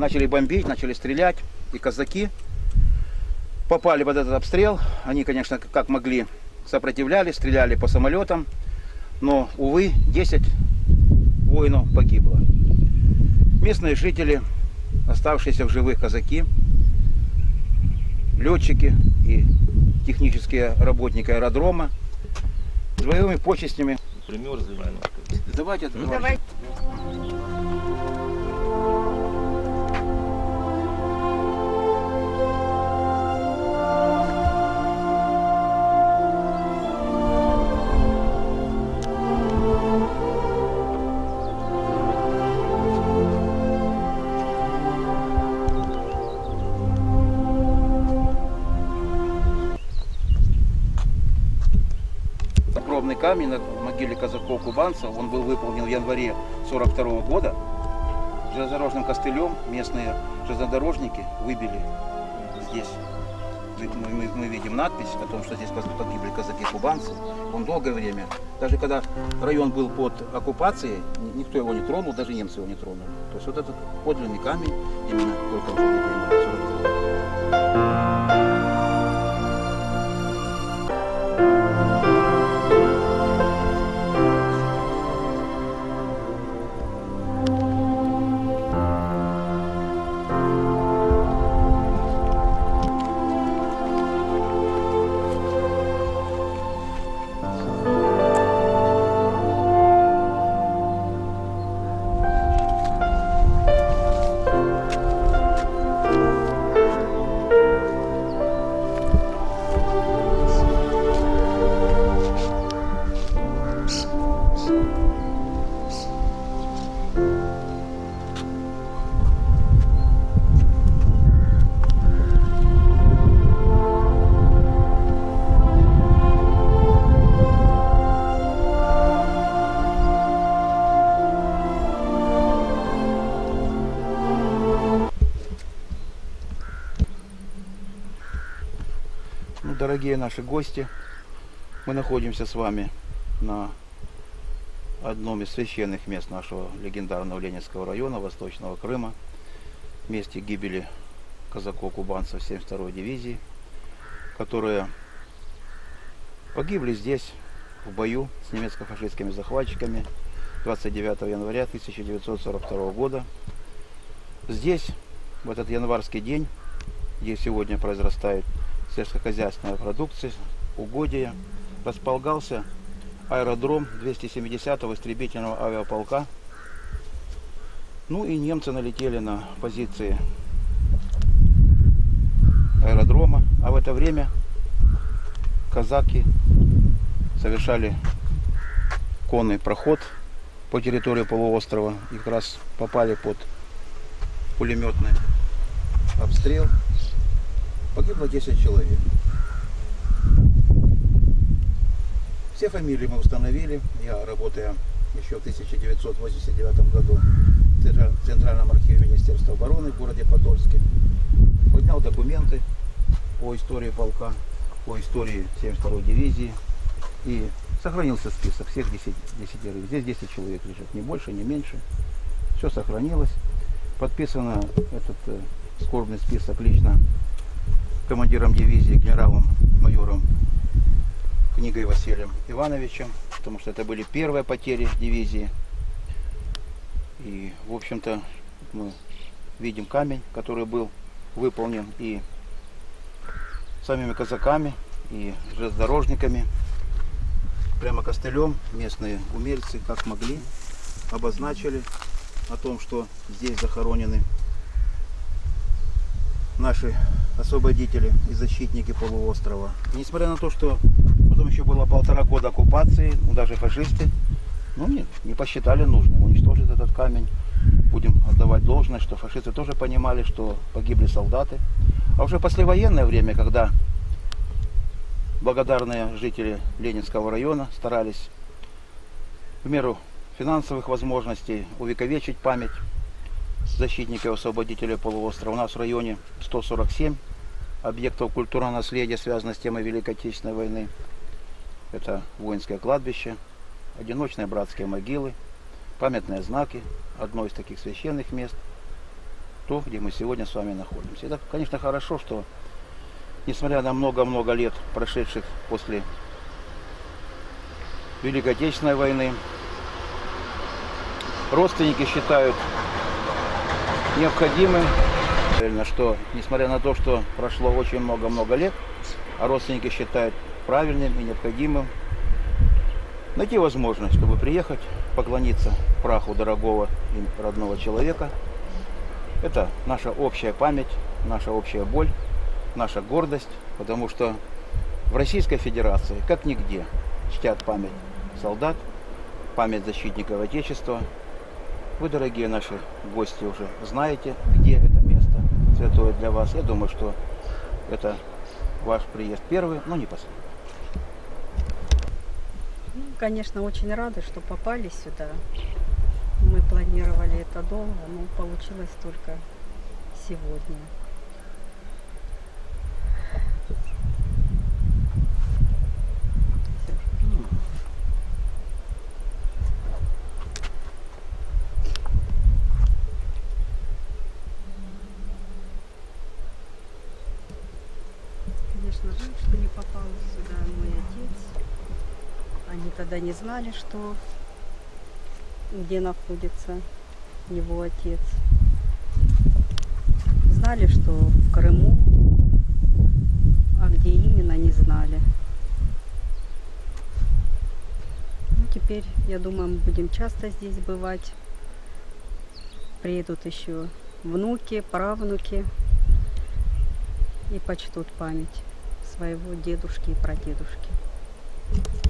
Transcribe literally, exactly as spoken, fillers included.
начали бомбить, начали стрелять, и казаки попали под этот обстрел. Они, конечно, как могли, сопротивлялись, стреляли по самолетам, но, увы, десять воинов погибло. Местные жители, оставшиеся в живых казаки, летчики и технические работники аэродрома с боевыми почестями. Примерзли немножко. Давайте, Ну, давай. Огромный камень на могиле казаков-кубанцев, он был выполнен в январе сорок второго года. Железнодорожным костылем местные железнодорожники выбили здесь. Мы, мы, мы видим надпись о том, что здесь погибли казаки-кубанцы. Он долгое время, даже когда район был под оккупацией, никто его не тронул, даже немцы его не тронули. То есть вот этот подлинный камень именно только уже в сорок втором году. Дорогие наши гости, мы находимся с вами на одном из священных мест нашего легендарного Ленинского района, Восточного Крыма, месте гибели казаков-кубанцев семьдесят второй дивизии, которые погибли здесь в бою с немецко-фашистскими захватчиками двадцать девятого января тысяча девятьсот сорок второго года. Здесь, в этот январский день, где сегодня произрастает сельскохозяйственная продукция, угодья, располагался аэродром двести семидесятого истребительного авиаполка. Ну и немцы налетели на позиции аэродрома, а в это время казаки совершали конный проход по территории полуострова и как раз попали под пулеметный обстрел. Погибло десять человек. Все фамилии мы установили. Я, работая еще в тысяча девятьсот восемьдесят девятом году в Центральном архиве Министерства обороны в городе Подольске, поднял документы по истории полка, по истории семьдесят второй дивизии. И сохранился список всех десятерых. Здесь десять человек лежит, ни больше, ни меньше. Все сохранилось. Подписано этот э, скорбный список лично командиром дивизии, генералом-майором Книгой Василием Ивановичем, потому что это были первые потери дивизии. И, в общем-то, мы видим камень, который был выполнен и самими казаками, и железнодорожниками. Прямо костылем местные умельцы, как могли, обозначили о том, что здесь захоронены наши освободители и защитники полуострова. И несмотря на то, что потом еще было полтора года оккупации, ну, даже фашисты, ну, не, не посчитали нужным уничтожить этот камень. Будем отдавать должное, что фашисты тоже понимали, что погибли солдаты. А уже в послевоенное время, когда благодарные жители Ленинского района старались в меру финансовых возможностей увековечить память защитников-освободителей полуострова. У нас в районе сто сорок семь объектов культурного наследия, связанных с темой Великой Отечественной войны. Это воинское кладбище, одиночные братские могилы, памятные знаки, одно из таких священных мест. то, где мы сегодня с вами находимся. Это, конечно, хорошо, что, несмотря на много-много лет, прошедших после Великой Отечественной войны, родственники считают необходимым, что, несмотря на то, что прошло очень много-много лет, а родственники считают правильным и необходимым найти возможность, чтобы приехать, поклониться праху дорогого им родного человека. Это наша общая память, наша общая боль, наша гордость, потому что в Российской Федерации, как нигде, чтят память солдат, память защитников Отечества. Вы, дорогие наши гости, уже знаете, где это место святое для вас. Я думаю, что это ваш приезд первый, но не последний. Ну, конечно, очень рады, что попали сюда. Мы планировали это долго, но получилось только сегодня. Конечно, жаль, что не попал сюда мой отец. Они тогда не знали, что где находится его отец. Знали, что в Крыму, а где именно, не знали. Ну, теперь, я думаю, мы будем часто здесь бывать. Приедут еще внуки, правнуки и почтут память своего дедушки и прадедушки.